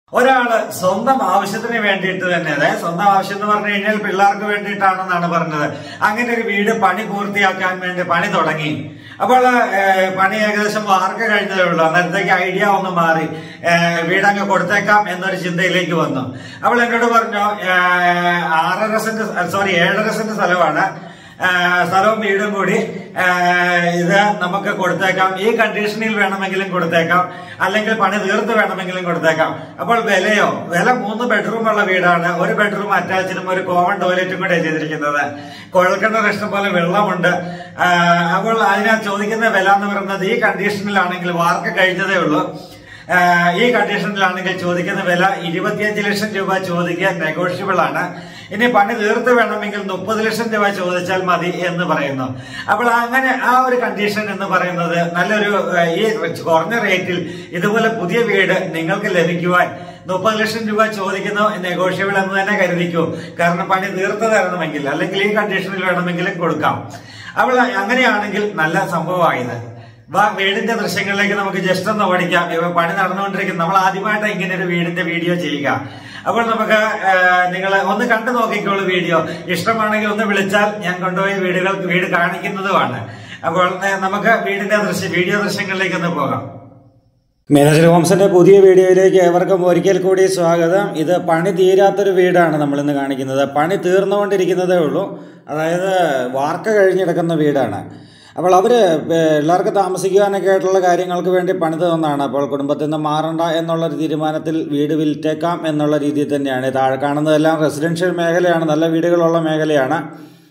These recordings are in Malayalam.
ഒരാള് സ്വന്തം ആവശ്യത്തിന് വേണ്ടിയിട്ട് തന്നെ, അതായത് സ്വന്തം ആവശ്യം എന്ന് പറഞ്ഞു കഴിഞ്ഞാൽ പിള്ളേർക്ക് വേണ്ടിയിട്ടാണെന്നാണ് പറഞ്ഞത്. അങ്ങനെ ഒരു വീട് പണി പൂർത്തിയാക്കാൻ വേണ്ടി പണി തുടങ്ങി. അപ്പോൾ പണി ഏകദേശം വാർക്ക കഴിഞ്ഞതേ ഉള്ളൂ. അന്നേരത്തേക്ക് ഐഡിയ ഒന്ന് മാറി, വീടങ്ങ് കൊടുത്തേക്കാം എന്നൊരു ചിന്തയിലേക്ക് വന്നു. അപ്പോൾ എന്നോട് പറഞ്ഞു 7.5 സെന്റ് സ്ഥലമാണ്, സ്ഥലവും വീടും കൂടി ഇത് നമുക്ക് കൊടുത്തേക്കാം, ഈ കണ്ടീഷനിൽ വേണമെങ്കിലും കൊടുത്തേക്കാം, അല്ലെങ്കിൽ പണി തീർത്ത് വേണമെങ്കിലും കൊടുത്തേക്കാം. അപ്പോൾ വില 3 ബെഡ്റൂമുള്ള വീടാണ്. ഒരു ബെഡ്റൂം അറ്റാച്ചിനും ഒരു കോമൺ ടോയ്ലറ്റും കൂടെ ചെയ്തിരിക്കുന്നത്. കുഴൽക്കിണർ ഇഷ്ടം പോലെ വെള്ളമുണ്ട്. അപ്പോൾ അതിനകത്ത് ചോദിക്കുന്ന വില എന്ന് പറയുന്നത് ഈ കണ്ടീഷനിലാണെങ്കിൽ വാർക്ക് കഴിഞ്ഞതേ ഉള്ളൂ. ഈ കണ്ടീഷനിലാണെങ്കിൽ ചോദിക്കുന്ന വില 25 ലക്ഷം രൂപ ചോദിക്കാൻ നെഗോഷ്യബിൾ ആണ്. ഇനി പണി തീർത്ത് വേണമെങ്കിൽ 30 ലക്ഷം രൂപ ചോദിച്ചാൽ മതി എന്ന് പറയുന്നു. അപ്പോൾ അങ്ങനെ ആ ഒരു കണ്ടീഷൻ എന്ന് പറയുന്നത് നല്ലൊരു, ഈ കുറഞ്ഞ റേറ്റിൽ ഇതുപോലെ പുതിയ വീട് നിങ്ങൾക്ക് ലഭിക്കുവാൻ 30 ലക്ഷം രൂപ ചോദിക്കുന്നു നെഗോഷ്യബിൾ എന്ന് തന്നെ കരുതിക്കൂ. കാരണം പണി തീർത്ത് തരണമെങ്കിൽ, അല്ലെങ്കിൽ ഈ കണ്ടീഷനിൽ വേണമെങ്കിലും കൊടുക്കാം. അപ്പോൾ അങ്ങനെയാണെങ്കിൽ നല്ല സംഭവമായത്. വീടിന്റെ ദൃശ്യങ്ങളിലേക്ക് നമുക്ക് ജസ്റ്റ് ഒന്ന് ഓടിക്കാം. പണി നടന്നുകൊണ്ടിരിക്കുന്നു. നമ്മൾ ആദ്യമായിട്ട് ഇങ്ങനെ ഒരു വീടിന്റെ വീഡിയോ ചെയ്യുക. അപ്പോൾ നമുക്ക് നിങ്ങൾ ഒന്ന് കണ്ടു നോക്കിക്കോളൂ. വീഡിയോ ഇഷ്ടമാണെങ്കിൽ ഒന്ന് വിളിച്ചാൽ ഞാൻ കൊണ്ടുപോയി വീട് കാണിക്കുന്നതുമാണ്. അപ്പോൾ നമുക്ക് വീഡിയോ ദൃശ്യങ്ങളിലേക്ക് ഒന്ന് പോകാം. മീനാക്ഷി ഹോംസിന്റെ പുതിയ വീഡിയോയിലേക്ക് ഏവർക്കും ഒരിക്കൽ കൂടി സ്വാഗതം. ഇത് പണി തീരാത്തൊരു വീടാണ് നമ്മളിന്ന് കാണിക്കുന്നത്. പണി തീർന്നുകൊണ്ടിരിക്കുന്നതേ ഉള്ളൂ. അതായത് വാർക്ക കഴിഞ്ഞിടക്കുന്ന വീടാണ്. അപ്പോൾ അവർ എല്ലാവർക്കും താമസിക്കുവാനൊക്കെ ആയിട്ടുള്ള കാര്യങ്ങൾക്ക് വേണ്ടി പണിത് തന്നതാണ്. അപ്പോൾ കുടുംബത്തിൽ നിന്ന് മാറണ്ട എന്നുള്ളൊരു തീരുമാനത്തിൽ വീട് വിൽറ്റേക്കാം എന്നുള്ള രീതിയിൽ തന്നെയാണ്. താഴെ കാണുന്നതെല്ലാം റെസിഡൻഷ്യൽ മേഖലയാണ്, നല്ല വീടുകളുള്ള മേഖലയാണ്.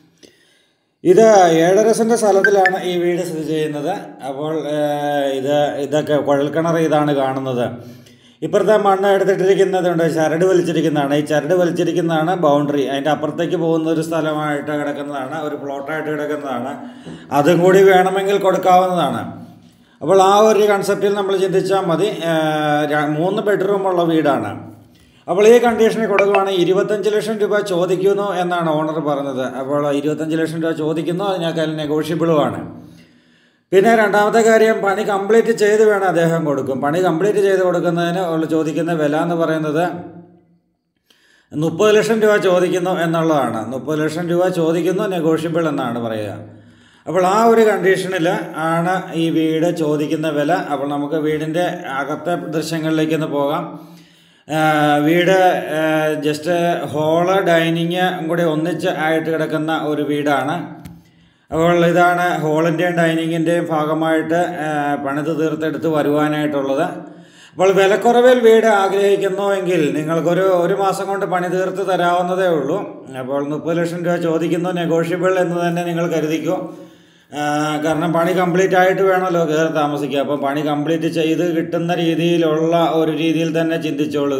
ഇത് 7.5 സെന്റ് സ്ഥലത്തിലാണ് ഈ വീട് സ്ഥിതി ചെയ്യുന്നത്. അപ്പോൾ ഇതൊക്കെ കുഴൽക്കിണർ ഇതാണ് കാണുന്നത്. ഇപ്പുറത്തെ മണ്ണ് എടുത്തിട്ടിരിക്കുന്നതുണ്ട്, ചരട് വലിച്ചിരിക്കുന്നതാണ്. ഈ ചരട് വലിച്ചിരിക്കുന്നതാണ് ബൗണ്ടറി. അതിൻ്റെ അപ്പുറത്തേക്ക് പോകുന്ന ഒരു സ്ഥലമായിട്ട് കിടക്കുന്നതാണ്, ഒരു പ്ലോട്ടായിട്ട് കിടക്കുന്നതാണ്. അതും കൂടി വേണമെങ്കിൽ കൊടുക്കാവുന്നതാണ്. അപ്പോൾ ആ ഒരു കൺസെപ്റ്റിൽ നമ്മൾ ചിന്തിച്ചാൽ മതി. 3 ബെഡ്റൂമുള്ള വീടാണ്. അപ്പോൾ ഈ കണ്ടീഷനിൽ കൊടുക്കുകയാണെങ്കിൽ 25 ലക്ഷം രൂപ ചോദിക്കുന്നു എന്നാണ് ഓണർ പറഞ്ഞത്. അപ്പോൾ 25 ലക്ഷം രൂപ ചോദിക്കുന്നു, അതിനേക്കാൾ നെഗോഷ്യബിളുമാണ്. പിന്നെ രണ്ടാമത്തെ കാര്യം, പണി കംപ്ലീറ്റ് ചെയ്ത് വേണം അദ്ദേഹം കൊടുക്കും. പണി കംപ്ലീറ്റ് ചെയ്ത് കൊടുക്കുന്നതിന് ചോദിക്കുന്ന വില എന്ന് പറയുന്നത് 30 ലക്ഷം രൂപ ചോദിക്കുന്നു എന്നുള്ളതാണ്. 30 ലക്ഷം രൂപ ചോദിക്കുന്നു, നെഗോഷ്യബിൾ എന്നാണ് പറയുക. അപ്പോൾ ആ ഒരു കണ്ടീഷനിൽ ആണ് ഈ വീട് ചോദിക്കുന്ന വില. അപ്പോൾ നമുക്ക് വീടിൻ്റെ അകത്തെ ദൃശ്യങ്ങളിലേക്കൊന്ന് പോകാം. വീട് ജസ്റ്റ് ഹോള് ഡൈനിങ് കൂടി ഒന്നിച്ച് ആയിട്ട് കിടക്കുന്ന ഒരു വീടാണ്. അപ്പോൾ ഇതാണ് ഹോളിൻ്റെയും ഡൈനിങ്ങിൻ്റെയും ഭാഗമായിട്ട് പണിത് തീർത്തെടുത്ത് വരുവാനായിട്ടുള്ളത്. അപ്പോൾ വിലക്കുറവിൽ വീട് ആഗ്രഹിക്കുന്നുവെങ്കിൽ നിങ്ങൾക്കൊരു മാസം കൊണ്ട് പണി തീർത്ത് തരാവുന്നതേ ഉള്ളൂ. അപ്പോൾ 30 ലക്ഷം രൂപ ചോദിക്കുന്നു, നെഗോഷ്യബിൾ എന്ന് തന്നെ നിങ്ങൾ കരുതിക്കൂ. കാരണം പണി കംപ്ലീറ്റ് ആയിട്ട് വേണമല്ലോ കയറി താമസിക്കുക. അപ്പം പണി കംപ്ലീറ്റ് ചെയ്ത് കിട്ടുന്ന രീതിയിലുള്ള ഒരു രീതിയിൽ തന്നെ ചിന്തിച്ചോളുക.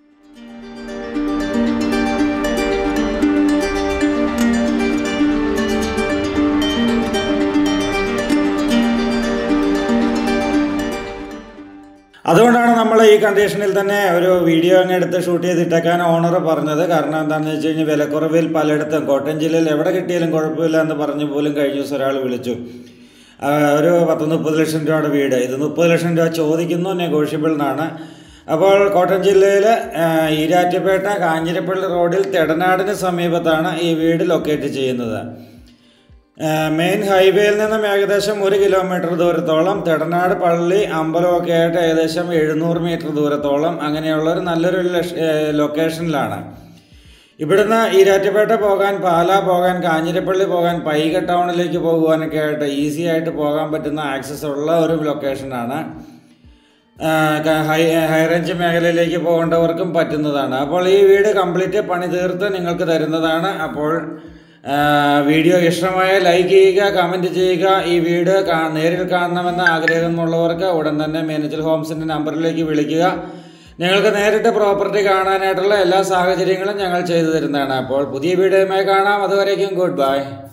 അതുകൊണ്ടാണ് നമ്മൾ ഈ കണ്ടീഷനിൽ തന്നെ ഒരു വീഡിയോ അങ്ങ് എടുത്ത് ഷൂട്ട് ചെയ്തിട്ടേക്കാൻ ഓണർ പറഞ്ഞത്. കാരണം എന്താണെന്ന് വെച്ച് കഴിഞ്ഞാൽ വിലക്കുറവിൽ പലയിടത്തും കോട്ടയം ജില്ലയിൽ എവിടെ കിട്ടിയാലും കുഴപ്പമില്ല എന്ന് പറഞ്ഞു പോലും കഴിഞ്ഞ ദിവസം ഒരാൾ വിളിച്ചു. ഒരു 30 ലക്ഷം രൂപയുടെ വീട്, ഇത് 30 ലക്ഷം രൂപ ചോദിക്കുന്നു, നെഗോഷ്യബിൾ എന്നാണ്. അപ്പോൾ കോട്ടയം ജില്ലയിൽ ഈരാറ്റുപേട്ട കാഞ്ഞിരപ്പള്ളി റോഡിൽ തെടനാടിന് സമീപത്താണ് ഈ വീട് ലൊക്കേറ്റ് ചെയ്യുന്നത്. മെയിൻ ഹൈവേയിൽ നിന്നും ഏകദേശം 1 കിലോമീറ്റർ ദൂരത്തോളം, തെടനാട് പള്ളി അമ്പലമൊക്കെ ആയിട്ട് ഏകദേശം 700 മീറ്റർ ദൂരത്തോളം, അങ്ങനെയുള്ളൊരു നല്ലൊരു ലൊക്കേഷനിലാണ്. ഇവിടുന്ന് ഈരാറ്റുപേട്ട പോകാൻ, പാലാ പോകാൻ, കാഞ്ഞിരപ്പള്ളി പോകാൻ, പൈക ടൗണിലേക്ക് പോകുവാനൊക്കെ ആയിട്ട് ഈസി ആയിട്ട് പോകാൻ പറ്റുന്ന ആക്സസ് ഉള്ള ഒരു ലൊക്കേഷനാണ്. ഹൈ റേഞ്ച് മേഖലയിലേക്ക് പോകേണ്ടവർക്കും പറ്റുന്നതാണ്. അപ്പോൾ ഈ വീട് കംപ്ലീറ്റ് പണി തീർത്ത് നിങ്ങൾക്ക് തരുന്നതാണ്. അപ്പോൾ വീഡിയോ ഇഷ്ടമായ ലൈക്ക് ചെയ്യുക, കമൻറ്റ് ചെയ്യുക. ഈ വീട് നേരിൽ കാണണമെന്ന ആഗ്രഹമുള്ളവർക്ക് ഉടൻ തന്നെ മീനാക്ഷി ഹോംസിൻ്റെ നമ്പറിലേക്ക് വിളിക്കുക. നിങ്ങൾക്ക് നേരിട്ട് പ്രോപ്പർട്ടി കാണാനായിട്ടുള്ള എല്ലാ സാഹചര്യങ്ങളും ഞങ്ങൾ ചെയ്തു തരുന്നതാണ്. അപ്പോൾ പുതിയ വീഡിയോയുമായി കാണാം. അതുവരേക്കും ഗുഡ് ബൈ.